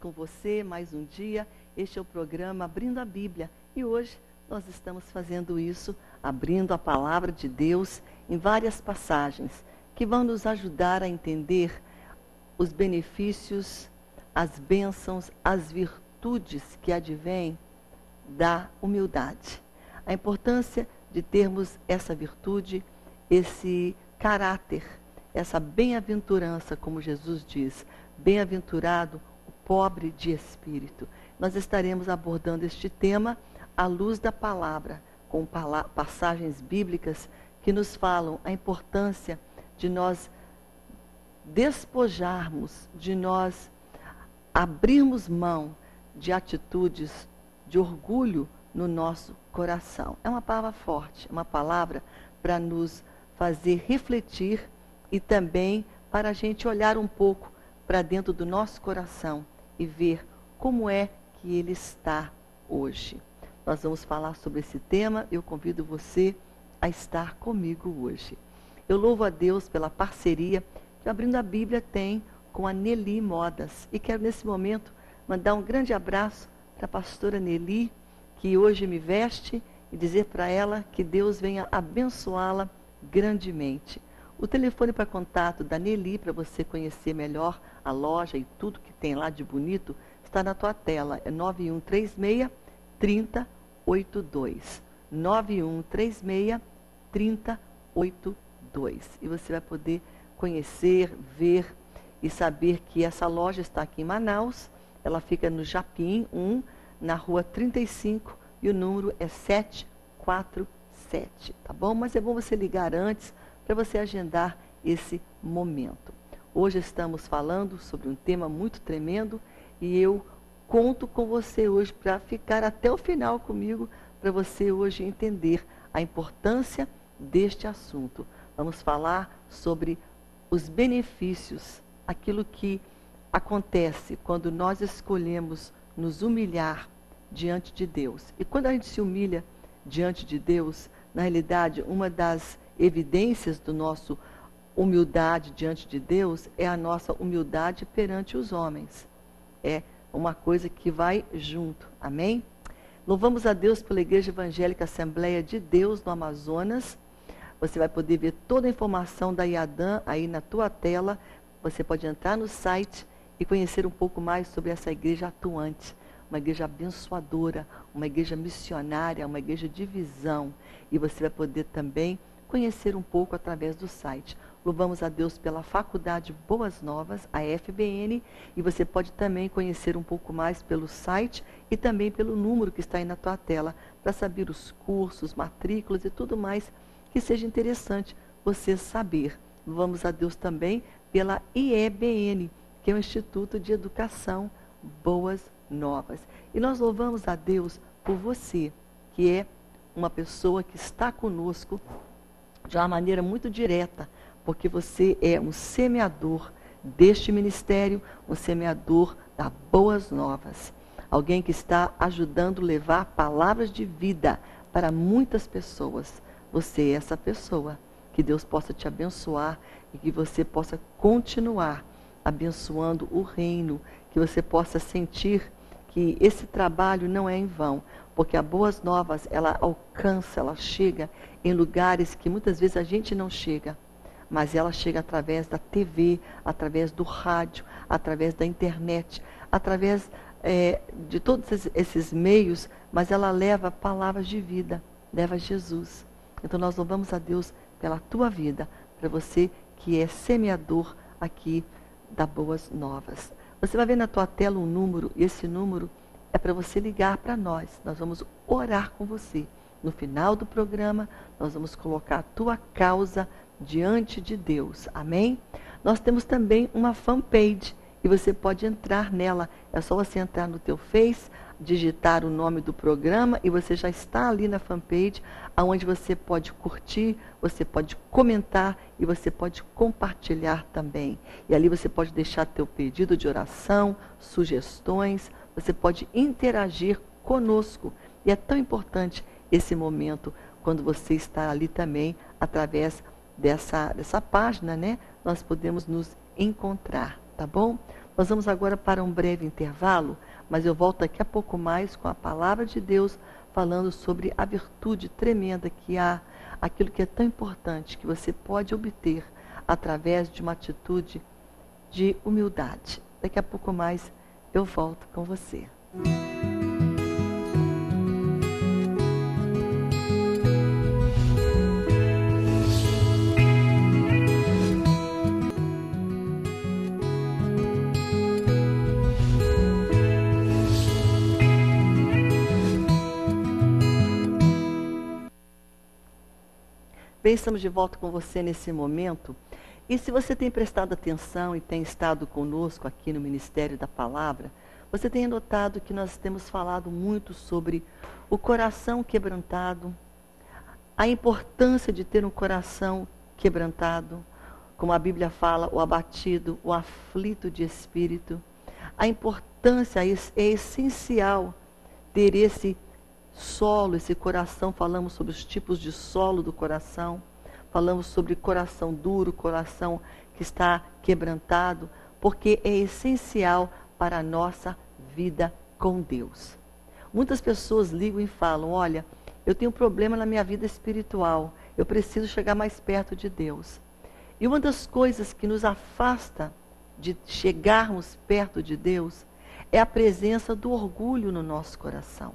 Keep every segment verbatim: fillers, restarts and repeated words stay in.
com você mais um dia. Este é o programa Abrindo a Bíblia e hoje nós estamos fazendo isso, abrindo a palavra de Deus em várias passagens que vão nos ajudar a entender os benefícios, as bênçãos, as virtudes que advêm da humildade. A importância de termos essa virtude, esse caráter, essa bem-aventurança, como Jesus diz, bem-aventurado o pobre de espírito. Nós estaremos abordando este tema à luz da palavra, com passagens bíblicas que nos falam a importância de nós despojarmos, de nós abrirmos mão de atitudes de orgulho no nosso coração. É uma palavra forte, é uma palavra para nos fazer refletir e também para a gente olhar um pouco para dentro do nosso coração e ver como é que ele está hoje. Nós vamos falar sobre esse tema. Eu convido você a estar comigo hoje. Eu louvo a Deus pela parceria que o Abrindo a Bíblia tem com a Nelly Modas. E quero nesse momento mandar um grande abraço para a pastora Nelly, que hoje me veste, e dizer para ela que Deus venha abençoá-la grandemente. O telefone para contato da Nelly, para você conhecer melhor a loja e tudo que tem lá de bonito, está na tua tela. É nove um três seis, três zero oito dois. nove um três seis, três zero oito dois. E você vai poder conhecer, ver e saber que essa loja está aqui em Manaus. Ela fica no Japim um, na rua trinta e cinco, e o número é sete quatro sete, tá bom? Mas é bom você ligar antes para você agendar esse momento. Hoje estamos falando sobre um tema muito tremendo e eu conto com você hoje para ficar até o final comigo, para você hoje entender a importância deste assunto. Vamos falar sobre os benefícios, aquilo que acontece quando nós escolhemos nos humilhar diante de Deus. E quando a gente se humilha diante de Deus, na realidade, uma das evidências do nosso humildade diante de Deus é a nossa humildade perante os homens. É uma coisa que vai junto. Amém? Louvamos a Deus pela Igreja Evangélica Assembleia de Deus no Amazonas. Você vai poder ver toda a informação da IADAM aí na tua tela. Você pode entrar no site e conhecer um pouco mais sobre essa igreja atuante. Uma igreja abençoadora, uma igreja missionária, uma igreja de visão. E você vai poder também conhecer um pouco através do site. Louvamos a Deus pela Faculdade Boas Novas, a F B N, e você pode também conhecer um pouco mais pelo site e também pelo número que está aí na tua tela, para saber os cursos, matrículas e tudo mais que seja interessante você saber. Louvamos a Deus também pela I E B N, que é o Instituto de Educação Boas Novas. E nós louvamos a Deus por você, que é uma pessoa que está conosco de uma maneira muito direta, porque você é um semeador deste ministério, um semeador das Boas Novas. Alguém que está ajudando a levar palavras de vida para muitas pessoas. Você é essa pessoa. Que Deus possa te abençoar e que você possa continuar abençoando o reino, que você possa sentir que esse trabalho não é em vão, porque a Boas Novas, ela alcança, ela chega em lugares que muitas vezes a gente não chega, mas ela chega através da T V, através do rádio, através da internet, através é, de todos esses, esses meios, mas ela leva palavras de vida, leva Jesus. Então nós louvamos a Deus pela tua vida, para você que é semeador aqui da Boas Novas. Você vai ver na tua tela um número, e esse número é para você ligar para nós. Nós vamos orar com você. No final do programa, nós vamos colocar a tua causa diante de Deus. Amém? Nós temos também uma fanpage, e você pode entrar nela. É só você entrar no teu Face, digitar o nome do programa, e você já está ali na fanpage, onde você pode curtir, você pode comentar e você pode compartilhar também. E ali você pode deixar teu pedido de oração, sugestões, você pode interagir conosco. E é tão importante esse momento, quando você está ali também, através dessa, dessa página, né? Nós podemos nos encontrar, tá bom? Nós vamos agora para um breve intervalo, mas eu volto daqui a pouco mais com a palavra de Deus, falando sobre a virtude tremenda que há, aquilo que é tão importante, que você pode obter através de uma atitude de humildade. Daqui a pouco mais eu volto com você. Bem, estamos de volta com você nesse momento. E se você tem prestado atenção e tem estado conosco aqui no Ministério da Palavra, você tem notado que nós temos falado muito sobre o coração quebrantado, a importância de ter um coração quebrantado, como a Bíblia fala, o abatido, o aflito de espírito. A importância é essencial ter esse solo, esse coração. Falamos sobre os tipos de solo do coração, falamos sobre coração duro, coração que está quebrantado, porque é essencial para a nossa vida com Deus. Muitas pessoas ligam e falam, olha, eu tenho um problema na minha vida espiritual, eu preciso chegar mais perto de Deus. E uma das coisas que nos afasta de chegarmos perto de Deus é a presença do orgulho no nosso coração.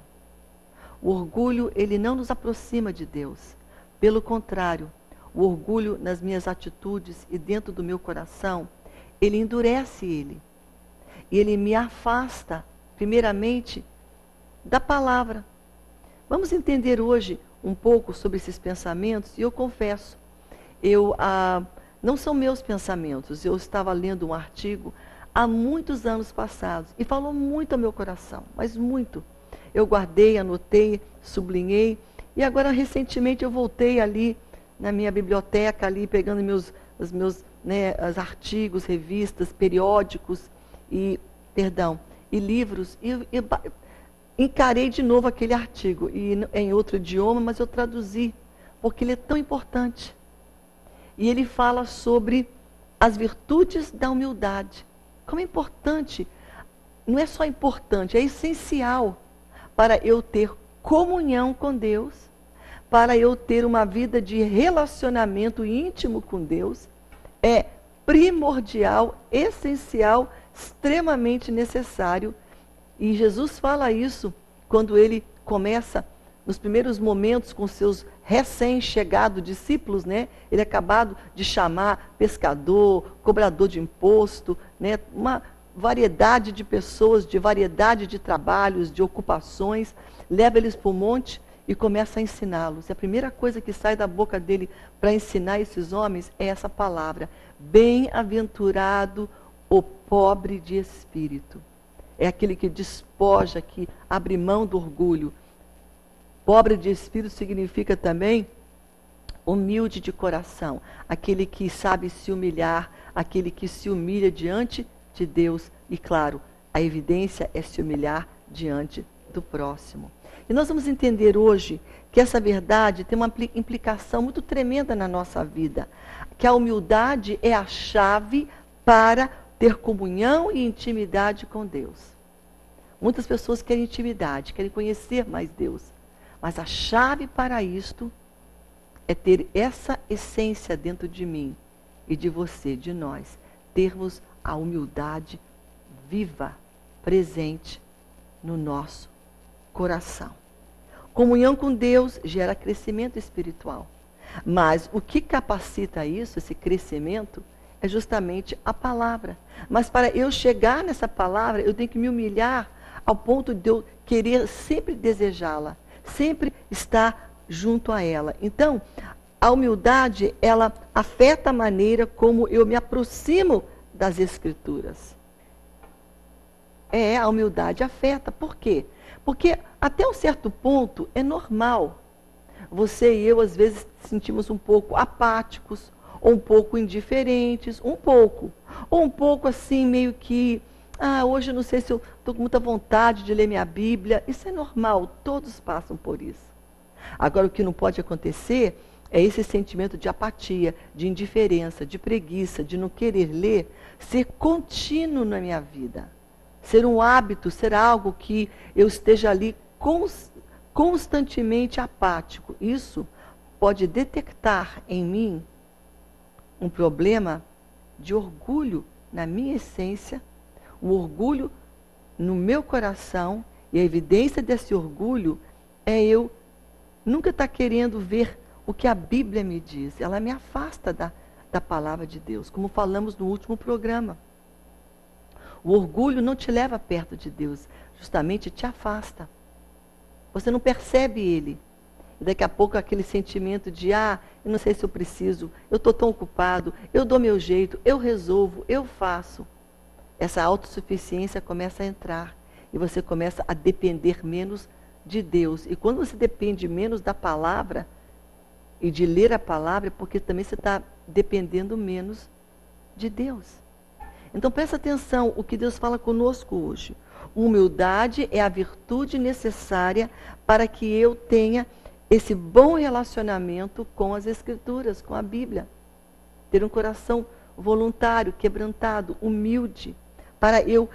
O orgulho, ele não nos aproxima de Deus. Pelo contrário, o orgulho nas minhas atitudes e dentro do meu coração, ele endurece ele. E ele me afasta, primeiramente, da palavra. Vamos entender hoje um pouco sobre esses pensamentos. E eu confesso, eu, ah, não são meus pensamentos. Eu estava lendo um artigo há muitos anos passados e falou muito ao meu coração, mas muito. Eu guardei, anotei, sublinhei, e agora recentemente eu voltei ali na minha biblioteca, ali pegando meus, os meus né, os artigos, revistas, periódicos, e, perdão, e livros, e, e encarei de novo aquele artigo, e em outro idioma, mas eu traduzi, porque ele é tão importante. E ele fala sobre as virtudes da humildade. Como é importante, não é só importante, é essencial para eu ter comunhão com Deus, para eu ter uma vida de relacionamento íntimo com Deus, é primordial, essencial, extremamente necessário. E Jesus fala isso quando ele começa, nos primeiros momentos, com seus recém-chegados discípulos, né? Ele é acabado de chamar pescador, cobrador de imposto, né? Uma variedade de pessoas, de variedade de trabalhos, de ocupações, leva eles para o monte e começa a ensiná-los. E a primeira coisa que sai da boca dele para ensinar esses homens é essa palavra: bem-aventurado o pobre de espírito. É aquele que despoja, que abre mão do orgulho. Pobre de espírito significa também humilde de coração, aquele que sabe se humilhar, aquele que se humilha diante de Deus. E claro, a evidência é se humilhar diante do próximo. E nós vamos entender hoje que essa verdade tem uma implicação muito tremenda na nossa vida, que a humildade é a chave para ter comunhão e intimidade com Deus. Muitas pessoas querem intimidade, querem conhecer mais Deus, mas a chave para isto é ter essa essência dentro de mim e de você, de nós, termos a humildade viva, presente no nosso coração. Comunhão com Deus gera crescimento espiritual. Mas o que capacita isso, esse crescimento, é justamente a palavra. Mas para eu chegar nessa palavra, eu tenho que me humilhar ao ponto de eu querer sempre desejá-la, sempre estar junto a ela. Então, a humildade, ela afeta a maneira como eu me aproximo das Escrituras. É, a humildade afeta. Por quê? Porque até um certo ponto é normal. Você e eu, às vezes, sentimos um pouco apáticos, ou um pouco indiferentes, um pouco. Ou um pouco assim, meio que, ah, hoje eu não sei se eu estou com muita vontade de ler minha Bíblia. Isso é normal, todos passam por isso. Agora, o que não pode acontecer é esse sentimento de apatia, de indiferença, de preguiça, de não querer ler, ser contínuo na minha vida. Ser um hábito, ser algo que eu esteja ali cons, constantemente apático. Isso pode detectar em mim um problema de orgulho na minha essência, um orgulho no meu coração, e a evidência desse orgulho é eu nunca estar querendo ver o que a Bíblia me diz. Ela me afasta da, da palavra de Deus, como falamos no último programa. O orgulho não te leva perto de Deus, justamente te afasta. Você não percebe ele. E daqui a pouco aquele sentimento de, ah, eu não sei se eu preciso, eu estou tão ocupado, eu dou meu jeito, eu resolvo, eu faço. Essa autossuficiência começa a entrar e você começa a depender menos de Deus. E quando você depende menos da palavra e de ler a palavra, é porque também você está dependendo menos de Deus. Então presta atenção o que Deus fala conosco hoje. Humildade é a virtude necessária para que eu tenha esse bom relacionamento com as Escrituras, com a Bíblia. Ter um coração voluntário, quebrantado, humilde, para eu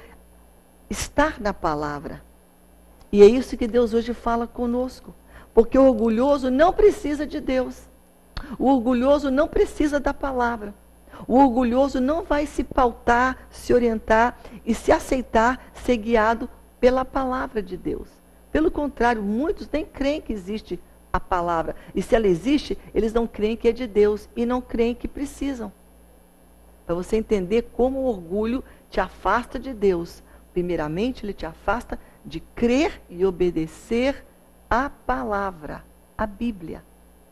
estar na palavra. E é isso que Deus hoje fala conosco. Porque o orgulhoso não precisa de Deus. O orgulhoso não precisa da palavra. O orgulhoso não vai se pautar, se orientar e se aceitar ser guiado pela palavra de Deus. Pelo contrário, muitos nem creem que existe a palavra. E se ela existe, eles não creem que é de Deus e não creem que precisam. Para você entender como o orgulho te afasta de Deus. Primeiramente, ele te afasta de crer e obedecer a palavra, a Bíblia.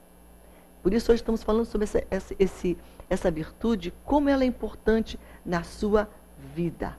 Por isso hoje estamos falando sobre essa, essa, esse, essa virtude, como ela é importante na sua vida.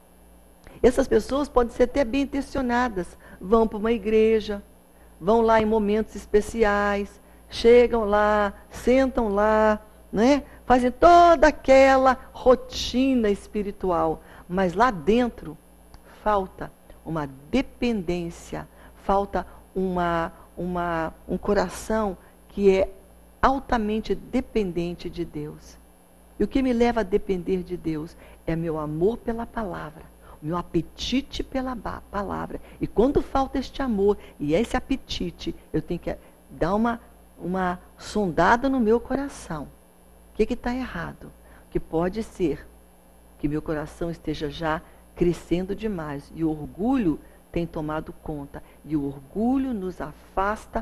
Essas pessoas podem ser até bem intencionadas, vão para uma igreja, vão lá em momentos especiais, chegam lá, sentam lá, né? Fazem toda aquela rotina espiritual, mas lá dentro falta uma dependência, falta uma, uma, um coração que é altamente dependente de Deus. E o que me leva a depender de Deus é meu amor pela palavra, o meu apetite pela palavra. E quando falta este amor e esse apetite, eu tenho que dar uma, uma sondada no meu coração. O que está errado? Que pode ser que meu coração esteja já crescendo demais e o orgulho tem tomado conta. E o orgulho nos afasta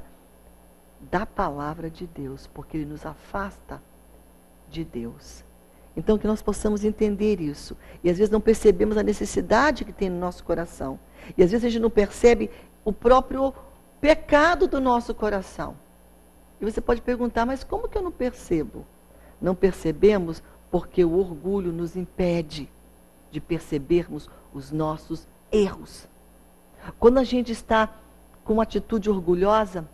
da palavra de Deus, porque ele nos afasta de Deus. Então que nós possamos entender isso. E às vezes não percebemos a necessidade que tem no nosso coração. E às vezes a gente não percebe o próprio pecado do nosso coração. E você pode perguntar, mas como que eu não percebo? Não percebemos porque o orgulho nos impede de percebermos os nossos erros. Quando a gente está com uma atitude orgulhosa,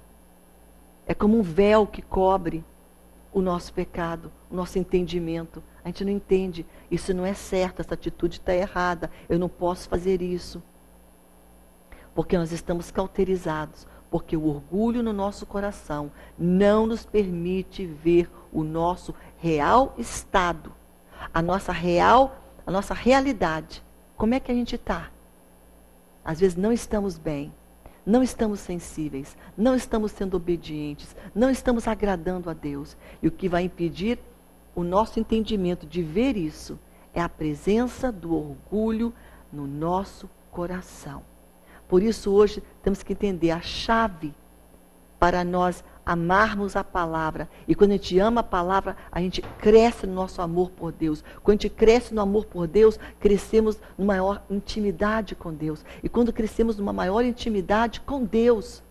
é como um véu que cobre o nosso pecado, o nosso entendimento. A gente não entende, isso não é certo, essa atitude está errada, eu não posso fazer isso. Porque nós estamos cauterizados, porque o orgulho no nosso coração não nos permite ver o nosso real estado, a nossa real, a nossa realidade. Como é que a gente está? Às vezes não estamos bem, não estamos sensíveis, não estamos sendo obedientes, não estamos agradando a Deus. E o que vai impedir o nosso entendimento de ver isso é a presença do orgulho no nosso coração. Por isso hoje temos que entender a chave para nós amarmos a palavra. E quando a gente ama a palavra, a gente cresce no nosso amor por Deus. Quando a gente cresce no amor por Deus, crescemos numa maior intimidade com Deus. E quando crescemos numa maior intimidade com Deus,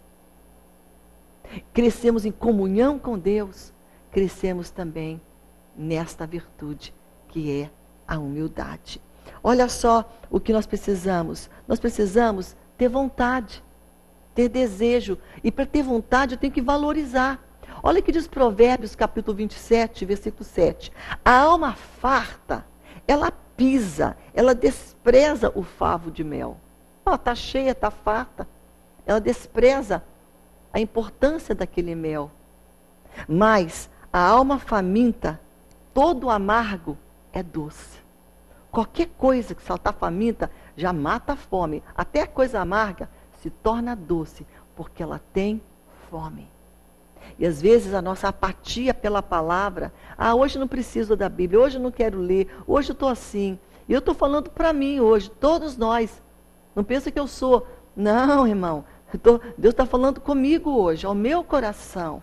crescemos em comunhão com Deus, crescemos também nesta virtude que é a humildade. Olha só o que nós precisamos. Nós precisamos ter vontade, ter desejo. E para ter vontade eu tenho que valorizar. Olha o que diz Provérbios capítulo vinte e sete, versículo sete. A alma farta, ela pisa, ela despreza o favo de mel. Ela está cheia, está farta. Ela despreza a importância daquele mel. Mas a alma faminta, todo amargo é doce. Qualquer coisa que se ela está faminta, já mata a fome. Até a coisa amarga se torna doce, porque ela tem fome. E às vezes a nossa apatia pela palavra, ah, hoje não preciso da Bíblia, hoje eu não quero ler, hoje eu estou assim. E eu estou falando para mim hoje, todos nós. Não pensa que eu sou. Não, irmão. Eu tô, Deus está falando comigo hoje, ao meu coração.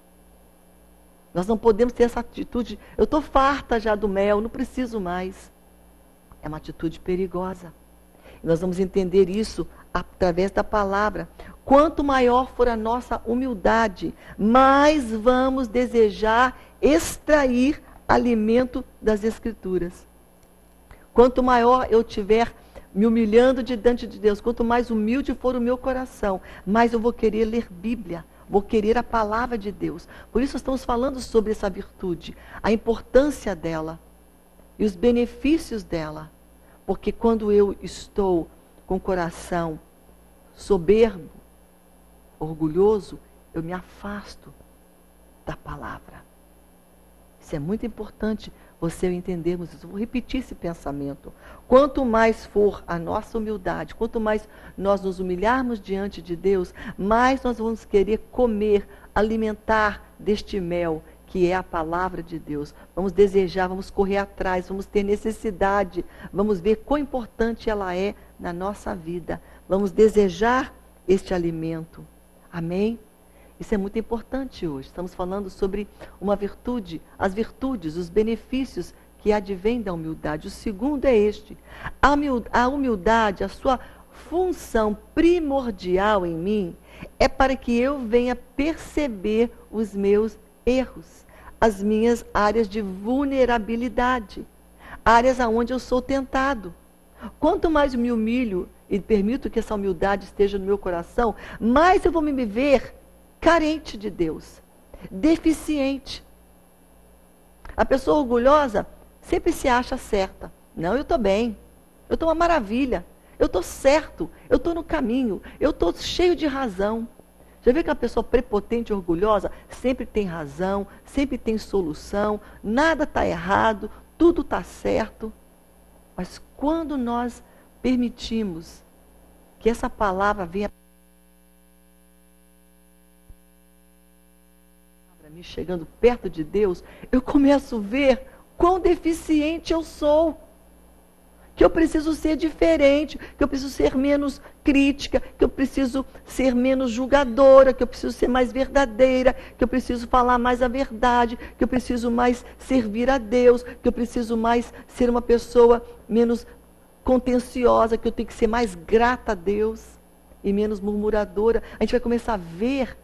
Nós não podemos ter essa atitude, eu estou farta já do mel, não preciso mais. É uma atitude perigosa. E nós vamos entender isso através da palavra. Quanto maior for a nossa humildade, mais vamos desejar extrair alimento das Escrituras. Quanto maior eu tiver me humilhando diante de Deus, quanto mais humilde for o meu coração, mais eu vou querer ler Bíblia, vou querer a palavra de Deus. Por isso estamos falando sobre essa virtude, a importância dela e os benefícios dela. Porque quando eu estou com o coração soberbo, orgulhoso, eu me afasto da palavra. Isso é muito importante você entendermos isso. Eu vou repetir esse pensamento. Quanto mais for a nossa humildade, quanto mais nós nos humilharmos diante de Deus, mais nós vamos querer comer, alimentar deste mel, que é a palavra de Deus. Vamos desejar, vamos correr atrás, vamos ter necessidade, vamos ver quão importante ela é na nossa vida. Vamos desejar este alimento. Amém? Isso é muito importante hoje. Estamos falando sobre uma virtude, as virtudes, os benefícios que advêm da humildade. O segundo é este. A humildade, a sua função primordial em mim, é para que eu venha perceber os meus erros, as minhas áreas de vulnerabilidade, áreas aonde eu sou tentado. Quanto mais eu me humilho e permito que essa humildade esteja no meu coração, mais eu vou me ver carente de Deus, deficiente. A pessoa orgulhosa sempre se acha certa. Não, eu estou bem, eu estou uma maravilha, eu estou certo, eu estou no caminho, eu estou cheio de razão. Já viu que a pessoa prepotente e orgulhosa sempre tem razão, sempre tem solução, nada está errado, tudo está certo. Mas quando nós permitimos que essa palavra venha me chegando perto de Deus, eu começo a ver quão deficiente eu sou. Que eu preciso ser diferente, que eu preciso ser menos crítica, que eu preciso ser menos julgadora, que eu preciso ser mais verdadeira, que eu preciso falar mais a verdade, que eu preciso mais servir a Deus, que eu preciso mais ser uma pessoa menos contenciosa, que eu tenho que ser mais grata a Deus e menos murmuradora. A gente vai começar a ver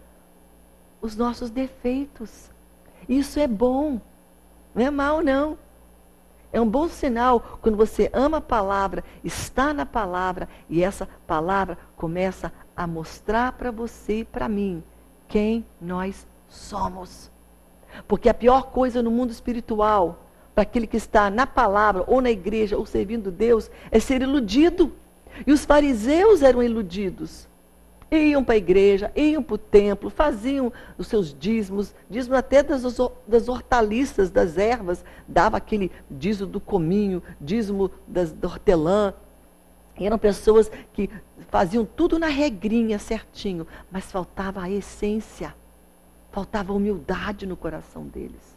os nossos defeitos. Isso é bom, não é mal não. É um bom sinal quando você ama a palavra, está na palavra, e essa palavra começa a mostrar para você e para mim quem nós somos. Porque a pior coisa no mundo espiritual, para aquele que está na palavra, ou na igreja, ou servindo Deus, é ser iludido. E os fariseus eram iludidos. Iam para a igreja, iam para o templo, faziam os seus dízimos, dízimo até das, das hortaliças, das ervas, dava aquele dízimo do cominho, dízimo das, da hortelã. Eram pessoas que faziam tudo na regrinha certinho, mas faltava a essência, faltava a humildade no coração deles.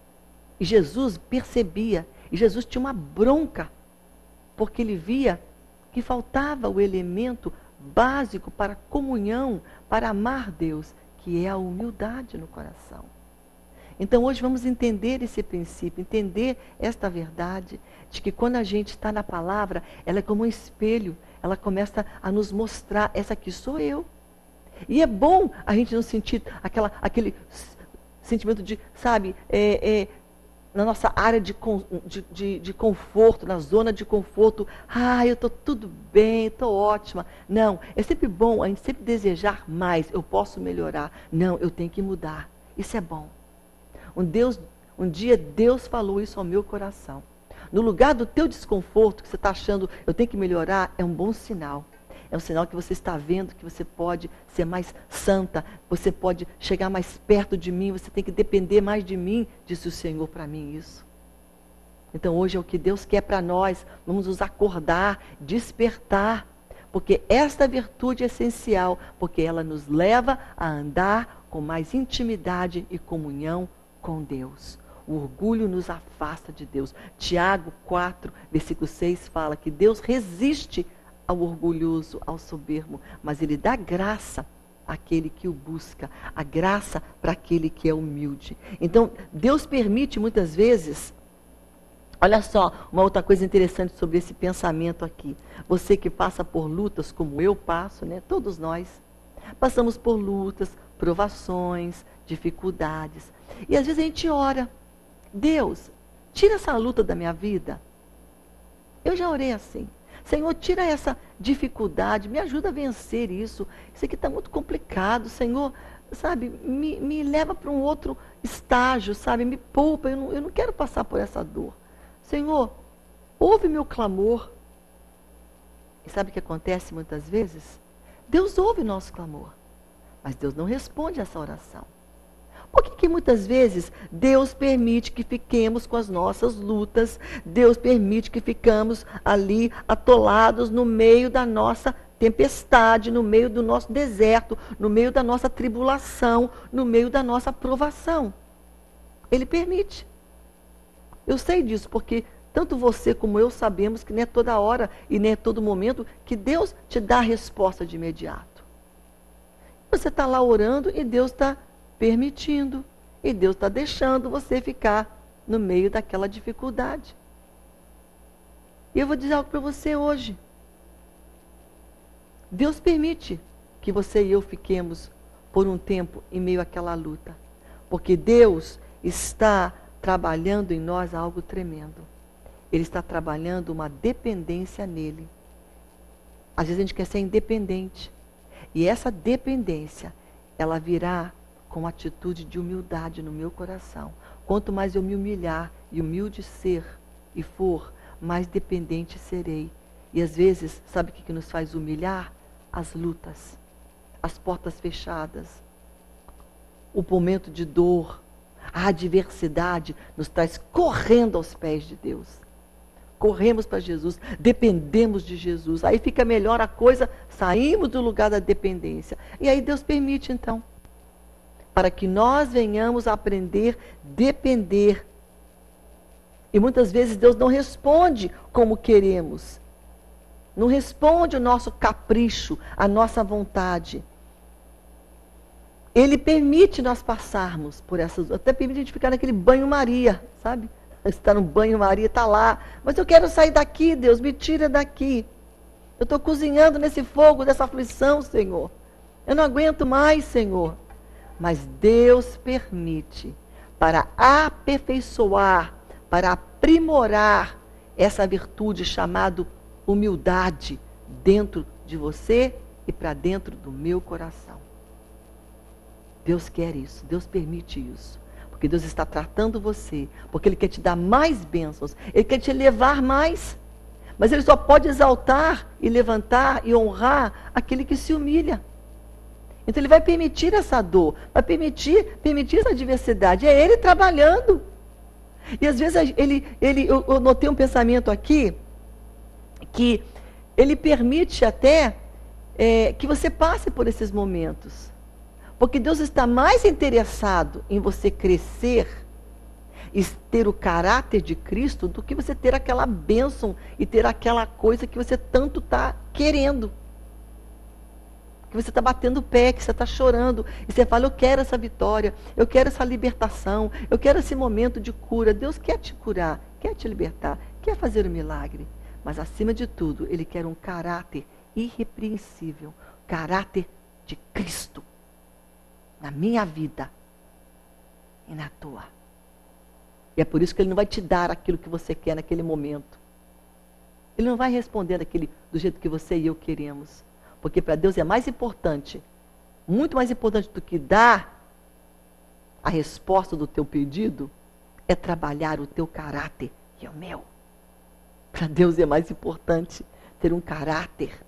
E Jesus percebia, e Jesus tinha uma bronca, porque ele via que faltava o elemento básico para a comunhão, para amar Deus, que é a humildade no coração. Então hoje vamos entender esse princípio, entender esta verdade, de que quando a gente está na palavra, ela é como um espelho, ela começa a nos mostrar, essa aqui sou eu. E é bom a gente não sentir aquela, aquele sentimento de, sabe, é, é, na nossa área de, de, de, de conforto, na zona de conforto, ah, eu estou tudo bem, estou ótima. Não, é sempre bom a gente sempre desejar mais, eu posso melhorar. Não, eu tenho que mudar. Isso é bom. Um, Deus, um dia Deus falou isso ao meu coração. No lugar do teu desconforto, que você está achando, eu tenho que melhorar, é um bom sinal. É um sinal que você está vendo que você pode ser mais santa, você pode chegar mais perto de mim, você tem que depender mais de mim, disse o Senhor para mim isso. Então hoje é o que Deus quer para nós, vamos nos acordar, despertar, porque esta virtude é essencial, porque ela nos leva a andar com mais intimidade e comunhão com Deus. O orgulho nos afasta de Deus. Tiago quatro, versículo seis fala que Deus resiste ao orgulhoso, ao soberbo, mas Ele dá graça àquele que o busca, a graça para aquele que é humilde. Então, Deus permite muitas vezes. Olha só, uma outra coisa interessante sobre esse pensamento aqui. Você que passa por lutas, como eu passo, né? Todos nós passamos por lutas, provações, dificuldades. E às vezes a gente ora, Deus, tira essa luta da minha vida. Eu já orei assim. Senhor, tira essa dificuldade, me ajuda a vencer isso. Isso aqui está muito complicado, Senhor, sabe, me, me leva para um outro estágio, sabe, me poupa, eu não, eu não quero passar por essa dor. Senhor, ouve meu clamor. E sabe o que acontece muitas vezes? Deus ouve nosso clamor, mas Deus não responde essa oração. Por que que muitas vezes Deus permite que fiquemos com as nossas lutas, Deus permite que ficamos ali atolados no meio da nossa tempestade, no meio do nosso deserto, no meio da nossa tribulação, no meio da nossa provação? Ele permite. Eu sei disso, porque tanto você como eu sabemos que nem é toda hora e nem é todo momento que Deus te dá a resposta de imediato. Você está lá orando e Deus está permitindo, e Deus está deixando você ficar no meio daquela dificuldade. E eu vou dizer algo para você hoje. Deus permite que você e eu fiquemos por um tempo em meio àquela luta, porque Deus está trabalhando em nós algo tremendo. Ele está trabalhando uma dependência nele. Às vezes a gente quer ser independente, e essa dependência, ela virá com atitude de humildade no meu coração. Quanto mais eu me humilhar e humilde ser e for, mais dependente serei. E às vezes, sabe o que nos faz humilhar? As lutas, as portas fechadas, o momento de dor, a adversidade nos traz correndo aos pés de Deus. Corremos para Jesus, dependemos de Jesus. Aí fica melhor a coisa, saímos do lugar da dependência. E aí Deus permite então, para que nós venhamos a aprender a depender. E muitas vezes Deus não responde como queremos. Não responde o nosso capricho, a nossa vontade. Ele permite nós passarmos por essas... Até permite a gente ficar naquele banho-maria, sabe? Está no banho-maria, está lá. Mas eu quero sair daqui, Deus, me tira daqui. Eu estou cozinhando nesse fogo dessa aflição, Senhor. Eu não aguento mais, Senhor. Mas Deus permite para aperfeiçoar, para aprimorar essa virtude chamada humildade dentro de você e para dentro do meu coração. Deus quer isso, Deus permite isso. Porque Deus está tratando você, porque Ele quer te dar mais bênçãos, Ele quer te levar mais. Mas Ele só pode exaltar e levantar e honrar aquele que se humilha. Então Ele vai permitir essa dor, vai permitir, permitir essa adversidade. É Ele trabalhando. E às vezes ele, ele, eu, eu notei um pensamento aqui, que Ele permite até é, que você passe por esses momentos. Porque Deus está mais interessado em você crescer e ter o caráter de Cristo do que você ter aquela bênção e ter aquela coisa que você tanto está querendo. Que você está batendo o pé, que você está chorando. E você fala, eu quero essa vitória, eu quero essa libertação, eu quero esse momento de cura. Deus quer te curar, quer te libertar, quer fazer um milagre. Mas acima de tudo, Ele quer um caráter irrepreensível, caráter de Cristo. Na minha vida e na tua. E é por isso que Ele não vai te dar aquilo que você quer naquele momento. Ele não vai responder daquele, do jeito que você e eu queremos. Porque para Deus é mais importante, muito mais importante do que dar a resposta do teu pedido, é trabalhar o teu caráter e o meu. Para Deus é mais importante ter um caráter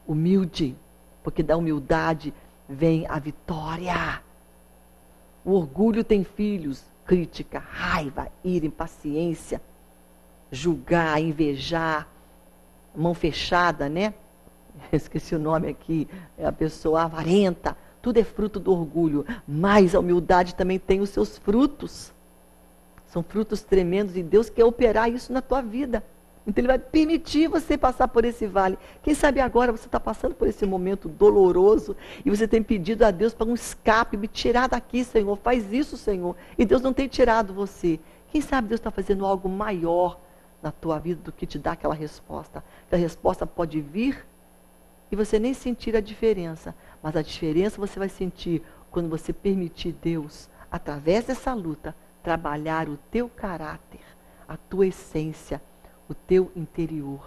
humilde, porque da humildade vem a vitória. O orgulho tem filhos: crítica, raiva, ira, impaciência, julgar, invejar, mão fechada, né? Esqueci o nome aqui, é a pessoa avarenta. Tudo é fruto do orgulho, mas a humildade também tem os seus frutos. São frutos tremendos e Deus quer operar isso na tua vida. Então Ele vai permitir você passar por esse vale. Quem sabe agora você está passando por esse momento doloroso e você tem pedido a Deus para um escape, me tirar daqui, Senhor, faz isso, Senhor. E Deus não tem tirado você. Quem sabe Deus está fazendo algo maior na tua vida do que te dar aquela resposta. Aquela resposta pode vir e você nem sentir a diferença. Mas a diferença você vai sentir quando você permitir Deus, através dessa luta, trabalhar o teu caráter, a tua essência, o teu interior.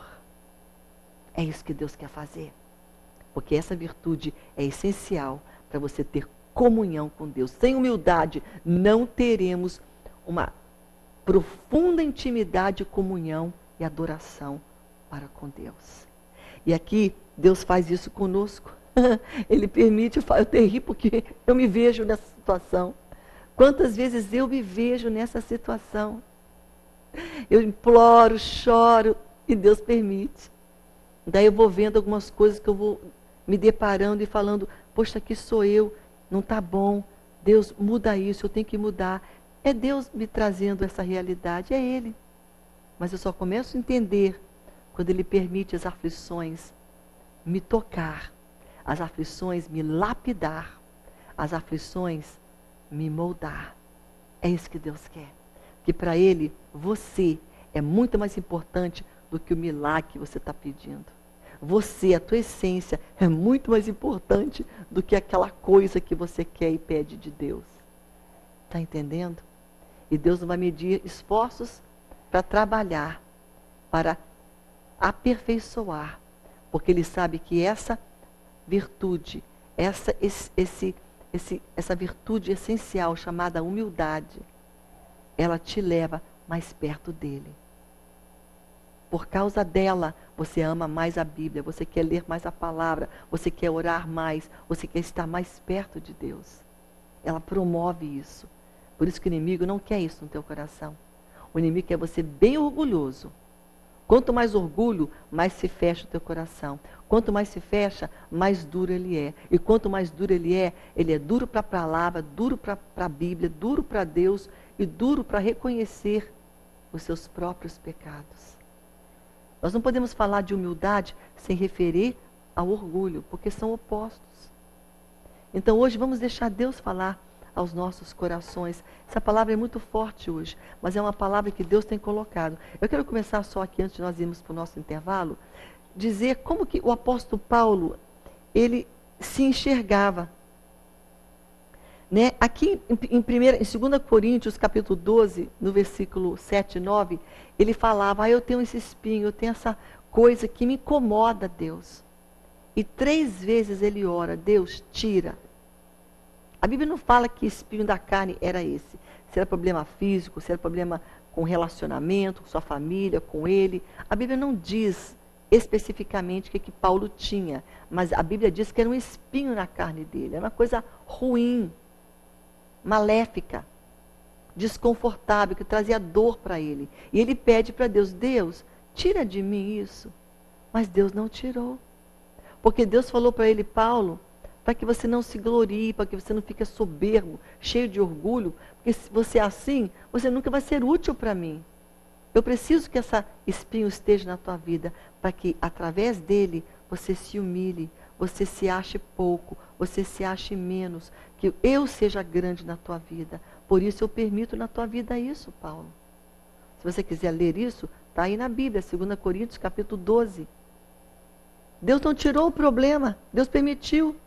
É isso que Deus quer fazer. Porque essa virtude é essencial para você ter comunhão com Deus. Sem humildade, não teremos uma profunda intimidade, comunhão e adoração para com Deus. E aqui, Deus faz isso conosco. Ele permite, eu até ri porque eu me vejo nessa situação. Quantas vezes eu me vejo nessa situação? Eu imploro, choro e Deus permite. Daí eu vou vendo algumas coisas que eu vou me deparando e falando: poxa, aqui sou eu, não está bom. Deus, muda isso, eu tenho que mudar. É Deus me trazendo essa realidade, é Ele. Mas eu só começo a entender quando Ele permite as aflições me tocar, as aflições me lapidar, as aflições me moldar. É isso que Deus quer. Que para Ele, você é muito mais importante do que o milagre que você está pedindo. Você, a tua essência, é muito mais importante do que aquela coisa que você quer e pede de Deus. Está entendendo? E Deus não vai medir esforços para trabalhar, para aperfeiçoar, porque Ele sabe que essa virtude, essa, esse, esse, esse, essa virtude essencial chamada humildade, ela te leva mais perto dEle. Por causa dela, você ama mais a Bíblia, você quer ler mais a palavra, você quer orar mais, você quer estar mais perto de Deus. Ela promove isso. Por isso que o inimigo não quer isso no teu coração. O inimigo quer você bem orgulhoso. Quanto mais orgulho, mais se fecha o teu coração. Quanto mais se fecha, mais duro ele é. E quanto mais duro ele é, ele é duro para a palavra, duro para a Bíblia, duro para Deus e duro para reconhecer os seus próprios pecados. Nós não podemos falar de humildade sem referir ao orgulho, porque são opostos. Então hoje vamos deixar Deus falar aos nossos corações. Essa palavra é muito forte hoje, mas é uma palavra que Deus tem colocado. Eu quero começar só aqui, antes de nós irmos para o nosso intervalo, dizer como que o apóstolo Paulo, ele se enxergava. Né? Aqui em, primeira, em dois Coríntios, capítulo doze, no versículo sete e nove, ele falava: ah, eu tenho esse espinho, eu tenho essa coisa que me incomoda, Deus. E três vezes ele ora: Deus, tira. A Bíblia não fala que espinho da carne era esse. Se era problema físico, se era problema com relacionamento, com sua família, com ele. A Bíblia não diz especificamente o que, que Paulo tinha. Mas a Bíblia diz que era um espinho na carne dele. Era uma coisa ruim, maléfica, desconfortável, que trazia dor para ele. E ele pede para Deus: Deus, tira de mim isso. Mas Deus não tirou. Porque Deus falou para ele: Paulo, para que você não se glorie, para que você não fique soberbo, cheio de orgulho, porque se você é assim, você nunca vai ser útil para mim. Eu preciso que esse espinho esteja na tua vida, para que através dele você se humilhe, você se ache pouco, você se ache menos, que eu seja grande na tua vida. Por isso eu permito na tua vida isso, Paulo. Se você quiser ler isso, está aí na Bíblia, dois Coríntios, capítulo doze. Deus não tirou o problema, Deus permitiu.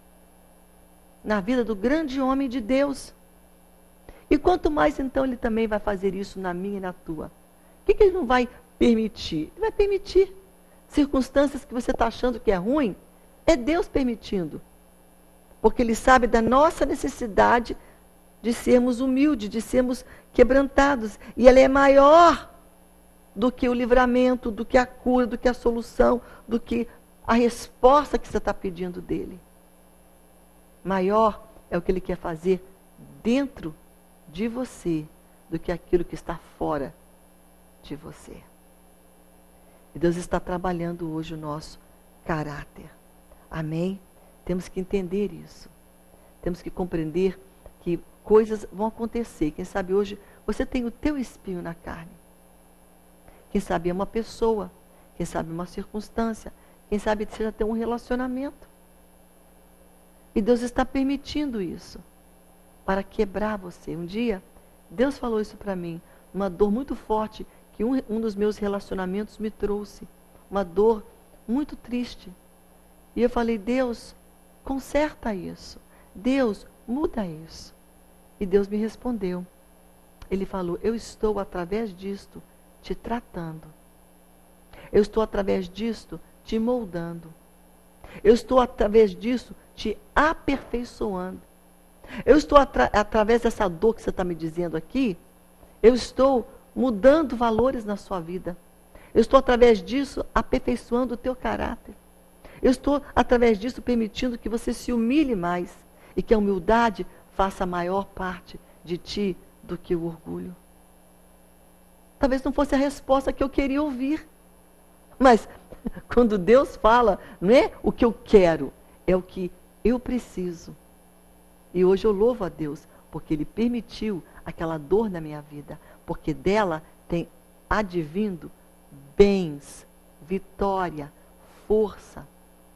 Na vida do grande homem de Deus. E quanto mais então Ele também vai fazer isso na minha e na tua. O que, que Ele não vai permitir? Ele vai permitir. Circunstâncias que você está achando que é ruim, é Deus permitindo. Porque Ele sabe da nossa necessidade de sermos humildes, de sermos quebrantados. E ela é maior do que o livramento, do que a cura, do que a solução, do que a resposta que você está pedindo dele. Maior é o que ele quer fazer dentro de você do que aquilo que está fora de você. E Deus está trabalhando hoje o nosso caráter. Amém? Temos que entender isso. Temos que compreender que coisas vão acontecer. Quem sabe hoje você tem o teu espinho na carne. Quem sabe é uma pessoa. Quem sabe uma circunstância. Quem sabe você já tem um relacionamento. E Deus está permitindo isso para quebrar você. Um dia, Deus falou isso para mim. Uma dor muito forte que um, um dos meus relacionamentos me trouxe. Uma dor muito triste. E eu falei, Deus, conserta isso. Deus, muda isso. E Deus me respondeu. Ele falou, eu estou através disto te tratando. Eu estou através disto te moldando. Eu estou através disso te aperfeiçoando. Eu estou atra- através dessa dor que você está me dizendo aqui, eu estou mudando valores na sua vida. Eu estou através disso aperfeiçoando o teu caráter. Eu estou através disso permitindo que você se humilhe mais e que a humildade faça a maior parte de ti do que o orgulho. Talvez não fosse a resposta que eu queria ouvir. Mas quando Deus fala, não é o que eu quero, é o que eu preciso. E hoje eu louvo a Deus, porque Ele permitiu aquela dor na minha vida, porque dela tem advindo bens, vitória, força,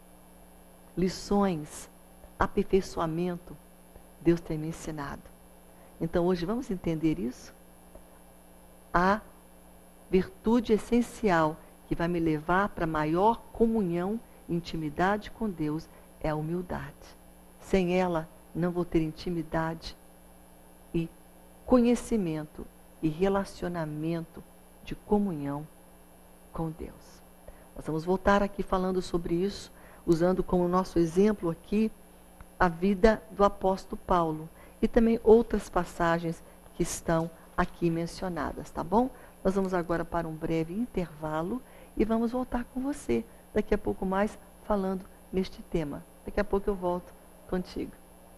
lições, aperfeiçoamento. Deus tem me ensinado. Então hoje vamos entender isso? A virtude essencial que vai me levar para maior comunhão e intimidade com Deus é a humildade. Sem ela, não vou ter intimidade e conhecimento e relacionamento de comunhão com Deus. Nós vamos voltar aqui falando sobre isso, usando como nosso exemplo aqui a vida do apóstolo Paulo e também outras passagens que estão aqui mencionadas, tá bom? Nós vamos agora para um breve intervalo e vamos voltar com você daqui a pouco mais falando neste tema. Daqui a pouco eu volto contigo.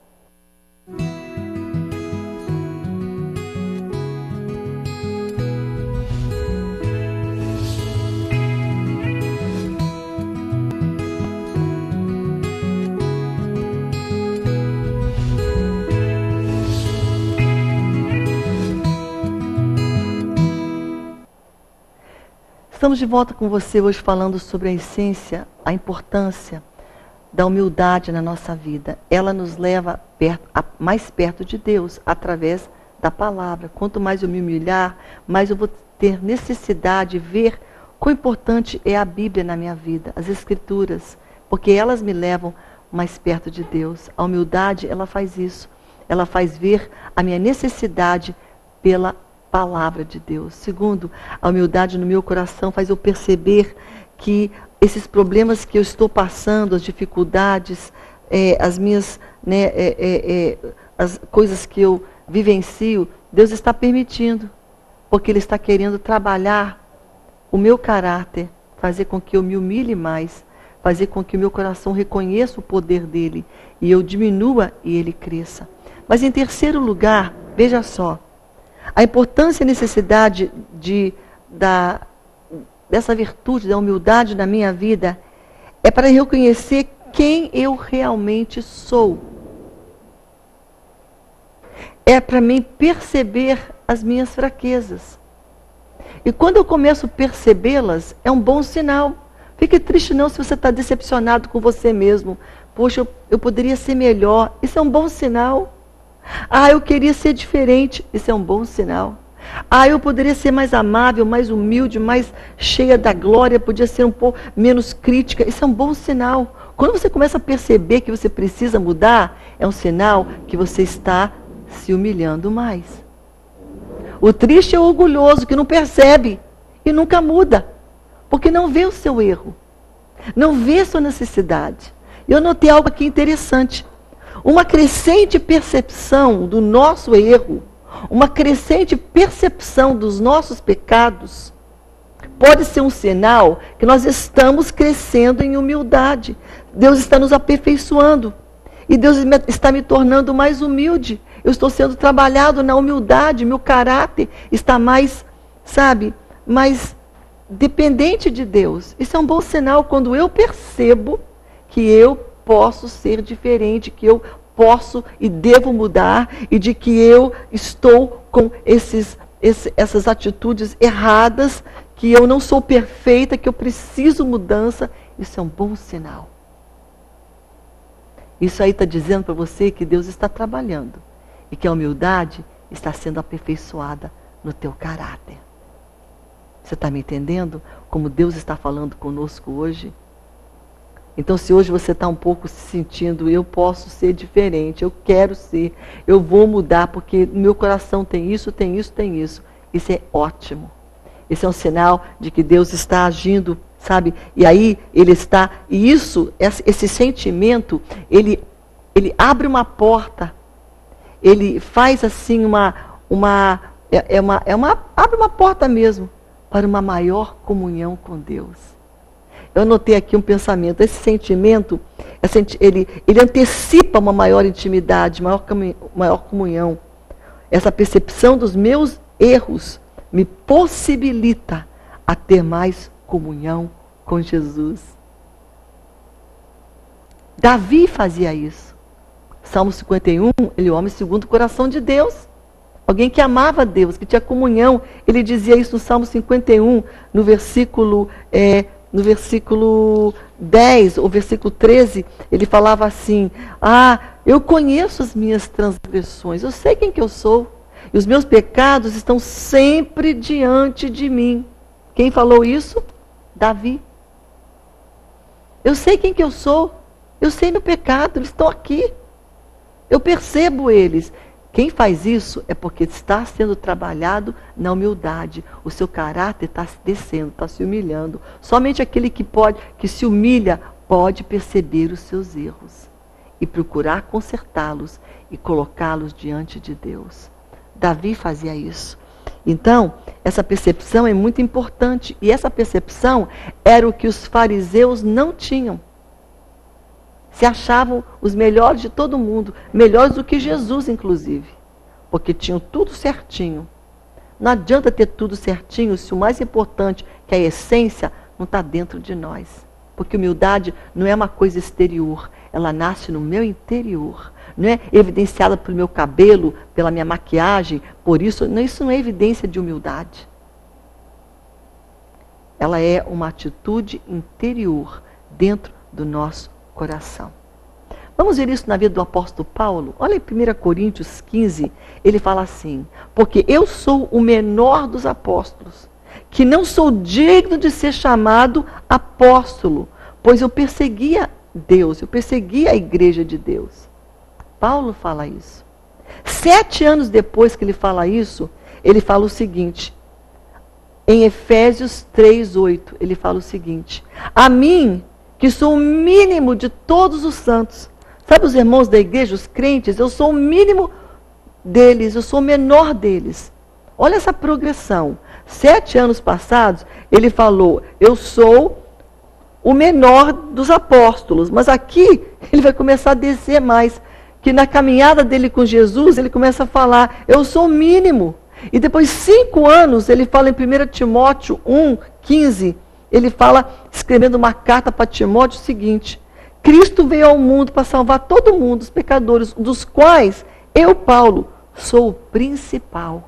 Estamos de volta com você hoje falando sobre a essência, a importância da humildade na nossa vida. Ela nos leva perto, a, mais perto de Deus, através da palavra. Quanto mais eu me humilhar, mais eu vou ter necessidade de ver quão importante é a Bíblia na minha vida, as Escrituras, porque elas me levam mais perto de Deus. A humildade, ela faz isso. Ela faz ver a minha necessidade pela palavra de Deus. Segundo, a humildade no meu coração faz eu perceber que esses problemas que eu estou passando, as dificuldades, é, as minhas, né, é, é, é, as coisas que eu vivencio, Deus está permitindo, porque Ele está querendo trabalhar o meu caráter, fazer com que eu me humilhe mais, fazer com que o meu coração reconheça o poder dEle e eu diminua e Ele cresça. Mas em terceiro lugar, veja só, a importância e necessidade de, da, dessa virtude, da humildade na minha vida, é para reconhecer quem eu realmente sou. É para mim perceber as minhas fraquezas. E quando eu começo a percebê-las, é um bom sinal. Fique triste não se você está decepcionado com você mesmo. Poxa, eu, eu poderia ser melhor. Isso é um bom sinal. Ah, eu queria ser diferente. Isso é um bom sinal. Ah, eu poderia ser mais amável, mais humilde, mais cheia da glória, podia ser um pouco menos crítica. Isso é um bom sinal. Quando você começa a perceber que você precisa mudar, é um sinal que você está se humilhando mais. O triste é o orgulhoso que não percebe e nunca muda, porque não vê o seu erro, não vê a sua necessidade. Eu notei algo aqui interessante. Uma crescente percepção do nosso erro, uma crescente percepção dos nossos pecados, Pode ser um sinal que nós estamos crescendo em humildade. Deus está nos aperfeiçoando. E Deus está me tornando mais humilde. Eu estou sendo trabalhado na humildade. Meu caráter está mais, sabe, mais dependente de Deus. Isso é um bom sinal quando eu percebo que eu posso ser diferente, que eu posso e devo mudar, e de que eu estou com esses, esse, essas atitudes erradas, que eu não sou perfeita, que eu preciso mudança. Isso é um bom sinal. Isso aí está dizendo para você que Deus está trabalhando e que a humildade está sendo aperfeiçoada no teu caráter. Você está me entendendo como Deus está falando conosco hoje? Então, se hoje você está um pouco se sentindo, eu posso ser diferente, eu quero ser, eu vou mudar, porque no meu coração tem isso, tem isso, tem isso. Isso é ótimo. Esse é um sinal de que Deus está agindo, sabe? E aí Ele está, e isso, esse sentimento, ele, ele abre uma porta, ele faz assim uma, uma, é, é uma, é uma, abre uma porta mesmo, para uma maior comunhão com Deus. Eu anotei aqui um pensamento, esse sentimento, ele, ele antecipa uma maior intimidade, maior, maior comunhão. Essa percepção dos meus erros me possibilita a ter mais comunhão com Jesus. Davi fazia isso. Salmo cinquenta e um, ele é o homem segundo o coração de Deus. Alguém que amava Deus, que tinha comunhão. Ele dizia isso no Salmo cinquenta e um, no versículo, é, no versículo dez, ou versículo treze, ele falava assim, ah, eu conheço as minhas transgressões, eu sei quem que eu sou. E os meus pecados estão sempre diante de mim. Quem falou isso? Davi. Eu sei quem que eu sou. Eu sei meu pecado, eles estão aqui. Eu percebo eles. Quem faz isso é porque está sendo trabalhado na humildade. O seu caráter está descendo, está se humilhando. Somente aquele que pode, que se humilha, pode perceber os seus erros e procurar consertá-los e colocá-los diante de Deus. Davi fazia isso. Então, essa percepção é muito importante. E essa percepção era o que os fariseus não tinham. Se achavam os melhores de todo mundo, melhores do que Jesus, inclusive. Porque tinham tudo certinho. Não adianta ter tudo certinho se o mais importante, que é a essência, não está dentro de nós. Porque humildade não é uma coisa exterior, ela nasce no meu interior. Não é evidenciada pelo meu cabelo, pela minha maquiagem, por isso, não, isso não é evidência de humildade. Ela é uma atitude interior, dentro do nosso coração. Vamos ver isso na vida do apóstolo Paulo? Olha em primeira Coríntios quinze, ele fala assim, porque eu sou o menor dos apóstolos, que não sou digno de ser chamado apóstolo, pois eu perseguia Deus, eu perseguia a igreja de Deus. Paulo fala isso. Sete anos depois que ele fala isso, ele fala o seguinte, em Efésios três, oito, ele fala o seguinte, a mim, que sou o mínimo de todos os santos, sabe os irmãos da igreja, os crentes, eu sou o mínimo deles, eu sou o menor deles. Olha essa progressão. Sete anos passados, ele falou, eu sou o menor dos apóstolos, mas aqui ele vai começar a descer mais, que na caminhada dele com Jesus, ele começa a falar, eu sou o mínimo. E depois de cinco anos, ele fala em primeira Timóteo um, quinze, ele fala, escrevendo uma carta para Timóteo, o seguinte, Cristo veio ao mundo para salvar todo mundo, os pecadores, dos quais eu, Paulo, sou o principal.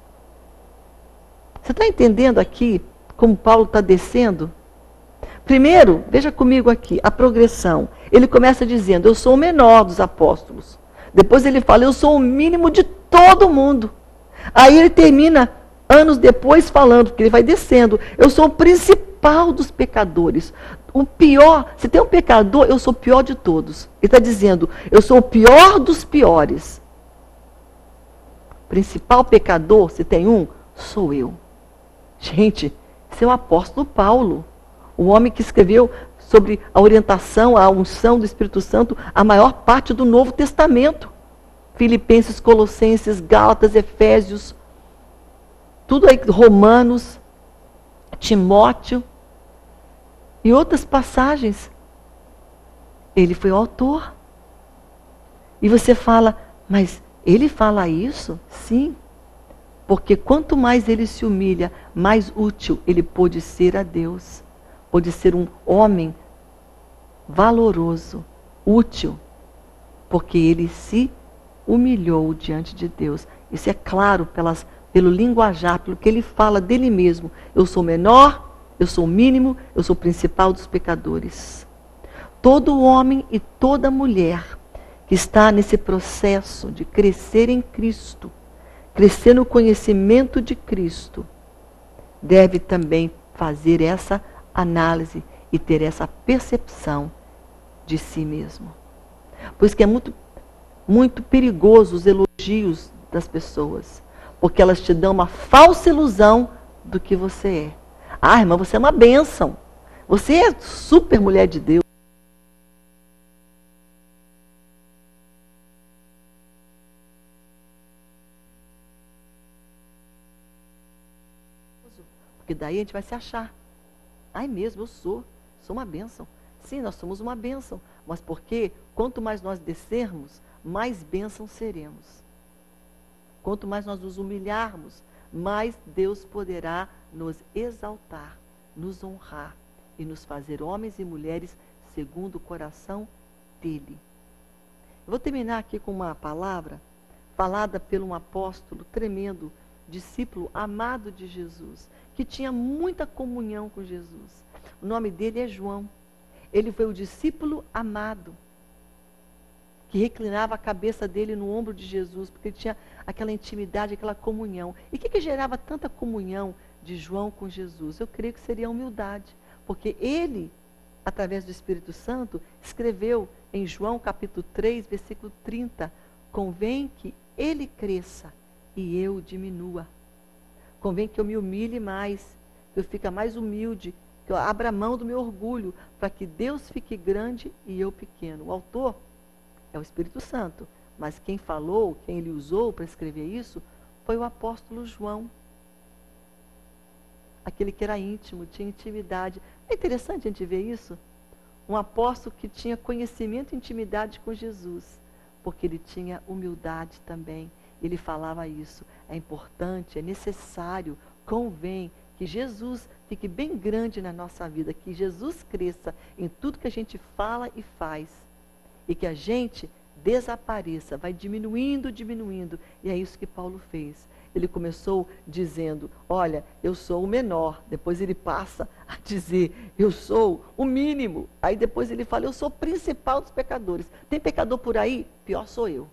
Você está entendendo aqui como Paulo está descendo? Primeiro, veja comigo aqui, a progressão. Ele começa dizendo, eu sou o menor dos apóstolos. Depois ele fala, eu sou o mínimo de todo mundo. Aí ele termina, anos depois, falando, que ele vai descendo, eu sou o principal dos pecadores. O pior, se tem um pecador, eu sou o pior de todos. Ele está dizendo, eu sou o pior dos piores. Principal pecador, se tem um, sou eu. Gente, esse é o apóstolo Paulo. O homem que escreveu sobre a orientação, a unção do Espírito Santo, a maior parte do Novo Testamento. Filipenses, Colossenses, Gálatas, Efésios, tudo aí, Romanos. Timóteo e outras passagens. Ele foi o autor. E você fala, mas ele fala isso? Sim. Porque quanto mais ele se humilha, mais útil ele pôde ser a Deus. Pôde ser um homem valoroso, útil, porque ele se humilhou diante de Deus. Isso é claro pelas, pelo linguajar, pelo que ele fala dele mesmo. Eu sou menor, eu sou o mínimo, eu sou o principal dos pecadores. Todo homem e toda mulher que está nesse processo de crescer em Cristo, crescer no conhecimento de Cristo, deve também fazer essa análise e ter essa percepção de si mesmo. Por isso que é muito, muito perigoso os elogios das pessoas, porque elas te dão uma falsa ilusão do que você é. Ah, irmã, você é uma bênção. Você é super mulher de Deus. Porque daí a gente vai se achar. Ai mesmo, eu sou. Sou uma bênção. Sim, nós somos uma bênção. Mas porque quanto mais nós descermos, mais bênção seremos. Quanto mais nós nos humilharmos, mais Deus poderá nos exaltar, nos honrar e nos fazer homens e mulheres segundo o coração dele. Eu vou terminar aqui com uma palavra falada por um apóstolo tremendo, discípulo amado de Jesus, que tinha muita comunhão com Jesus. O nome dele é João. Ele foi o discípulo amado, que reclinava a cabeça dele no ombro de Jesus, porque ele tinha aquela intimidade, aquela comunhão. E o que, que gerava tanta comunhão de João com Jesus? Eu creio que seria a humildade, porque ele, através do Espírito Santo, escreveu em João capítulo três, versículo trinta, convém que ele cresça e eu diminua. Convém que eu me humilhe mais, que eu fique mais humilde, que eu abra mão do meu orgulho, para que Deus fique grande e eu pequeno. O autor é o Espírito Santo, mas quem falou, quem ele usou para escrever isso, foi o apóstolo João. Aquele que era íntimo, tinha intimidade. É interessante a gente ver isso. Um apóstolo que tinha conhecimento e intimidade com Jesus, porque ele tinha humildade também. Ele falava isso. É importante, é necessário, convém que Jesus fique bem grande na nossa vida, que Jesus cresça em tudo que a gente fala e faz. E que a gente desapareça, vai diminuindo, diminuindo. E é isso que Paulo fez. Ele começou dizendo, olha, eu sou o menor. Depois ele passa a dizer, eu sou o mínimo. Aí depois ele fala, eu sou o principal dos pecadores. Tem pecador por aí? Pior sou eu.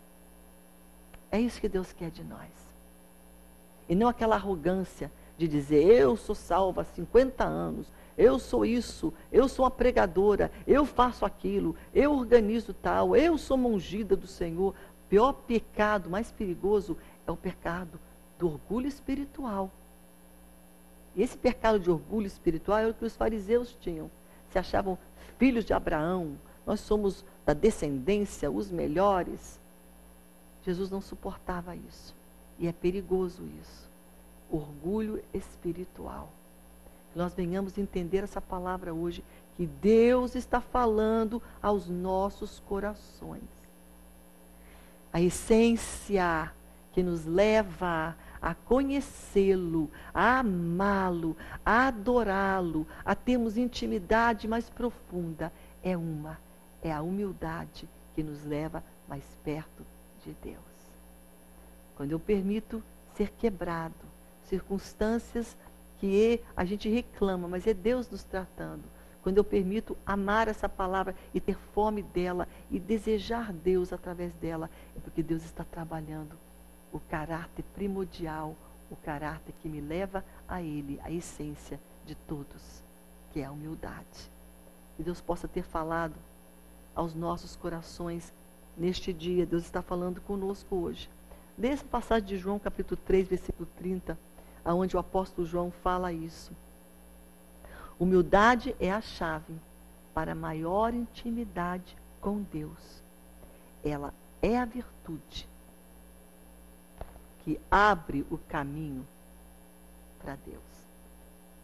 É isso que Deus quer de nós. E não aquela arrogância de dizer, eu sou salva há cinquenta anos, eu sou isso, eu sou uma pregadora, eu faço aquilo, eu organizo tal, eu sou uma ungida do Senhor. O pior pecado, mais perigoso, é o pecado do orgulho espiritual. E esse pecado de orgulho espiritual é o que os fariseus tinham. Se achavam filhos de Abraão, nós somos da descendência, os melhores. Jesus não suportava isso. E é perigoso isso. Orgulho espiritual. Que nós venhamos entender essa palavra hoje, que Deus está falando aos nossos corações. A essência que nos leva a conhecê-lo, a amá-lo, a adorá-lo, a termos intimidade mais profunda, é uma, é a humildade que nos leva mais perto de Deus. Quando eu permito ser quebrado, circunstâncias que a gente reclama, mas é Deus nos tratando. Quando eu permito amar essa palavra e ter fome dela e desejar Deus através dela, é porque Deus está trabalhando o caráter primordial, o caráter que me leva a Ele, a essência de todos, que é a humildade. Que Deus possa ter falado aos nossos corações neste dia. Deus está falando conosco hoje. Dessa passagem de João, capítulo três, versículo trinta, onde o apóstolo João fala isso. Humildade é a chave para maior intimidade com Deus. Ela é a virtude que abre o caminho para Deus.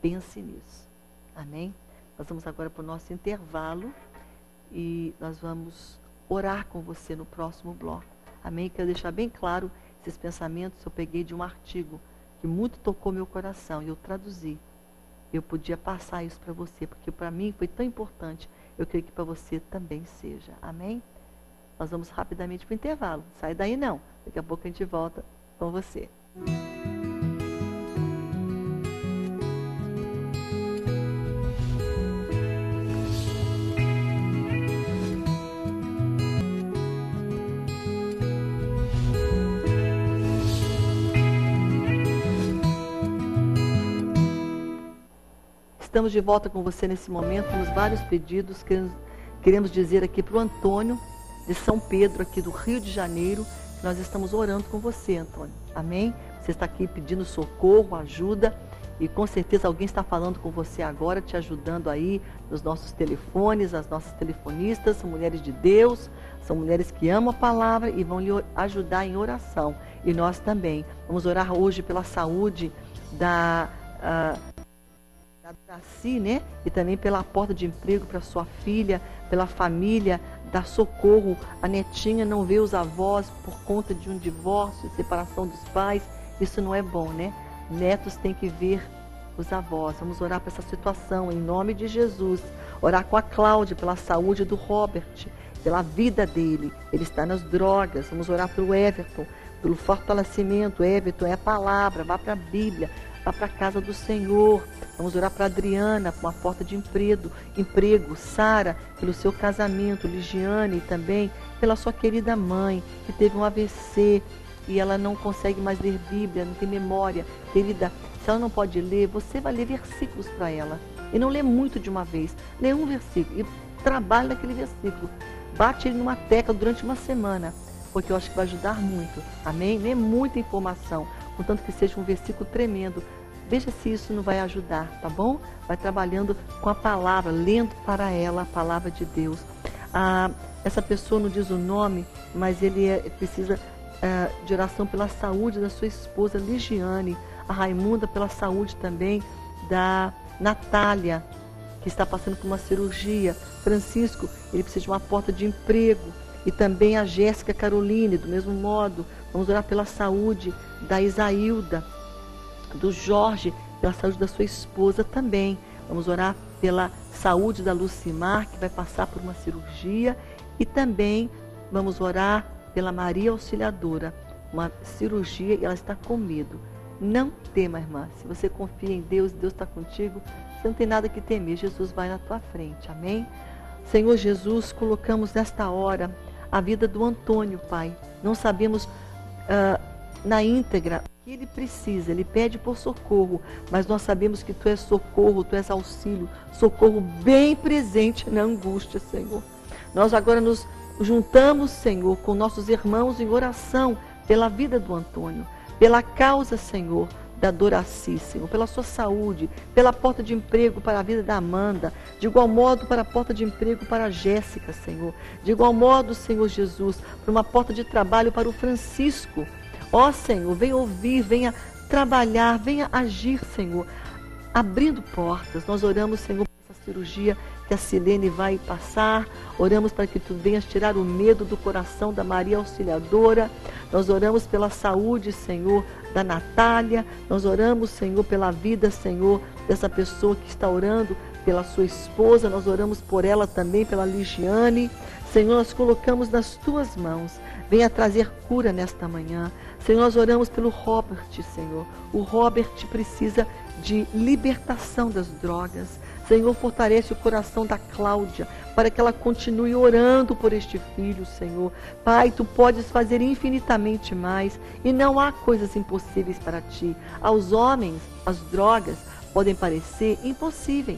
pense nisso. Amém? Nós vamos agora para o nosso intervalo e nós vamos orar com você no próximo bloco. Amém? Quero deixar bem claro esses pensamentos. Eu peguei de um artigo que muito tocou meu coração e eu traduzi. Eu podia passar isso para você, porque para mim foi tão importante. Eu creio que para você também seja. Amém? Nós vamos rapidamente para o intervalo. Sai daí não. Daqui a pouco a gente volta com você. Estamos de volta com você nesse momento, temos vários pedidos, queremos, queremos dizer aqui para o Antônio, de São Pedro, aqui do Rio de Janeiro, que nós estamos orando com você, Antônio. Amém? Você está aqui pedindo socorro, ajuda, e com certeza alguém está falando com você agora, te ajudando aí nos nossos telefones, as nossas telefonistas, são mulheres de Deus, são mulheres que amam a palavra e vão lhe ajudar em oração. E nós também. Vamos orar hoje pela saúde da... Uh, da Daci, né? E também pela porta de emprego para sua filha, pela família, dar socorro. A netinha não vê os avós por conta de um divórcio, separação dos pais. Isso não é bom, né? Netos têm que ver os avós. Vamos orar para essa situação, em nome de Jesus. Orar com a Cláudia pela saúde do Robert, pela vida dele. Ele está nas drogas. Vamos orar pelo Everton, pelo fortalecimento. Everton é a palavra, vá para a Bíblia. Vá para a casa do Senhor. Vamos orar para a Adriana, com uma porta de emprego, emprego. Sara, pelo seu casamento. Ligiane também, pela sua querida mãe, que teve um A V C e ela não consegue mais ler Bíblia, não tem memória. Querida, se ela não pode ler, você vai ler versículos para ela. E não lê muito de uma vez. Lê um versículo e trabalhe naquele versículo. Bate ele numa tecla durante uma semana, porque eu acho que vai ajudar muito. Amém? Não é muita informação, contanto que seja um versículo tremendo. Veja se isso não vai ajudar, tá bom? Vai trabalhando com a palavra, lendo para ela a palavra de Deus. Ah, essa pessoa não diz o nome, mas ele é, precisa ah, de oração pela saúde da sua esposa Ligiane. A Raimunda pela saúde também da Natália, que está passando por uma cirurgia. Francisco, ele precisa de uma porta de emprego. E também a Jéssica Caroline, do mesmo modo. Vamos orar pela saúde da Isailda, do Jorge, pela saúde da sua esposa também. Vamos orar pela saúde da Lucimar, que vai passar por uma cirurgia. E também vamos orar pela Maria Auxiliadora, uma cirurgia e ela está com medo. Não tema, irmã. Se você confia em Deus, Deus está contigo, você não tem nada que temer. Jesus vai na tua frente. Amém? Senhor Jesus, colocamos nesta hora a vida do Antônio, Pai. Não sabemos uh, na íntegra o que ele precisa. Ele pede por socorro, mas nós sabemos que Tu és socorro, Tu és auxílio, socorro bem presente na angústia, Senhor. Nós agora nos juntamos, Senhor, com nossos irmãos em oração pela vida do Antônio, pela causa, Senhor, da Doraci, Senhor, pela sua saúde, pela porta de emprego para a vida da Amanda, de igual modo para a porta de emprego para a Jéssica, Senhor, de igual modo, Senhor Jesus, para uma porta de trabalho para o Francisco. Ó, Senhor, venha ouvir, venha trabalhar, venha agir, Senhor, abrindo portas. Nós oramos, Senhor, por essa cirurgia que a Silene vai passar. Oramos para que Tu venhas tirar o medo do coração da Maria Auxiliadora. Nós oramos pela saúde, Senhor, da Natália. Nós oramos, Senhor, pela vida, Senhor, dessa pessoa que está orando pela sua esposa. Nós oramos por ela também, pela Ligiane. Senhor, nós colocamos nas Tuas mãos. Venha trazer cura nesta manhã. Senhor, nós oramos pelo Robert, Senhor. O Robert precisa de libertação das drogas. Senhor, fortalece o coração da Cláudia, para que ela continue orando por este filho, Senhor. Pai, Tu podes fazer infinitamente mais, e não há coisas impossíveis para Ti. Aos homens, as drogas podem parecer impossíveis,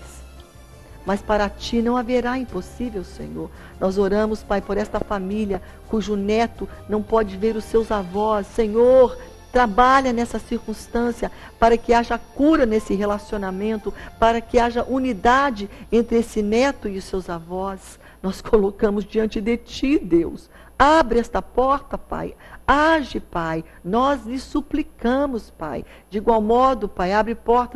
mas para Ti não haverá impossível, Senhor. Nós oramos, Pai, por esta família, cujo neto não pode ver os seus avós. Senhor, trabalha nessa circunstância para que haja cura nesse relacionamento, para que haja unidade entre esse neto e os seus avós. Nós colocamos diante de Ti, Deus. Abre esta porta, Pai. Age, Pai. Nós lhe suplicamos, Pai. De igual modo, Pai, abre portas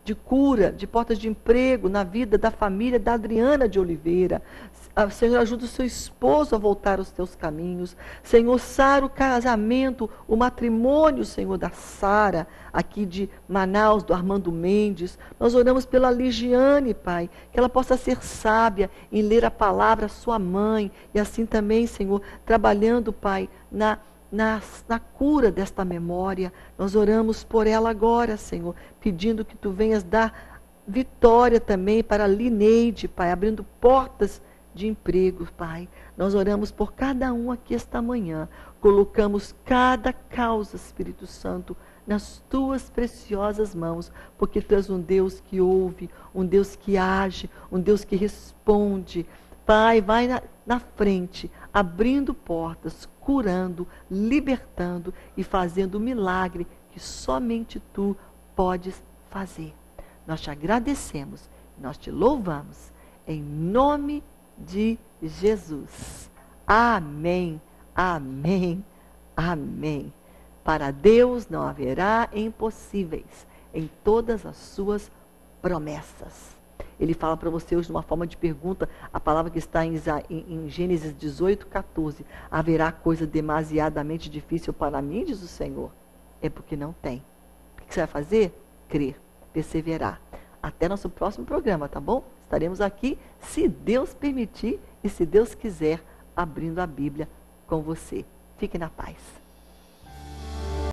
de cura, de portas de emprego na vida da família da Adriana de Oliveira. Senhor, ajuda o seu esposo a voltar aos teus caminhos. Senhor, sara o casamento, o matrimônio, Senhor, da Sara, aqui de Manaus, do Armando Mendes. Nós oramos pela Ligiane, Pai, que ela possa ser sábia em ler a palavra, sua mãe, e assim também, Senhor, trabalhando, Pai, na Na, na cura desta memória. Nós oramos por ela agora, Senhor, pedindo que Tu venhas dar vitória também para a Lineide, Pai, abrindo portas de emprego, Pai. Nós oramos por cada um aqui esta manhã, colocamos cada causa, Espírito Santo, nas Tuas preciosas mãos, porque Tu és um Deus que ouve, um Deus que age, um Deus que responde. Pai, vai na, na frente, abrindo portas, curando, libertando e fazendo o milagre que somente Tu podes fazer. Nós Te agradecemos, nós Te louvamos, em nome de Jesus. Amém, amém, amém. Para Deus não haverá impossíveis em todas as suas promessas. Ele fala para você hoje, de uma forma de pergunta, a palavra que está em, em Gênesis dezoito, quatorze. Haverá coisa demasiadamente difícil para mim, diz o Senhor? É porque não tem. O que você vai fazer? Crer, perseverar. Até nosso próximo programa, tá bom? Estaremos aqui, se Deus permitir e se Deus quiser, abrindo a Bíblia com você. Fique na paz.